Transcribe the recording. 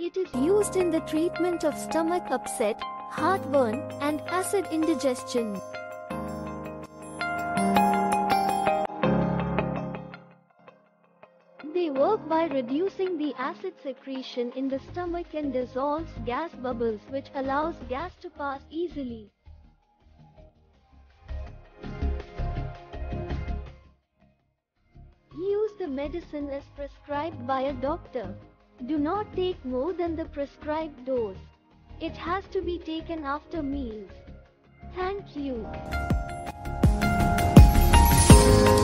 It is used in the treatment of stomach upset, heartburn, and acid indigestion. They work by reducing the acid secretion in the stomach and dissolves gas bubbles, which allows gas to pass easily. Use the medicine as prescribed by a doctor. Do not take more than the prescribed dose. It has to be taken after meals. Thank you.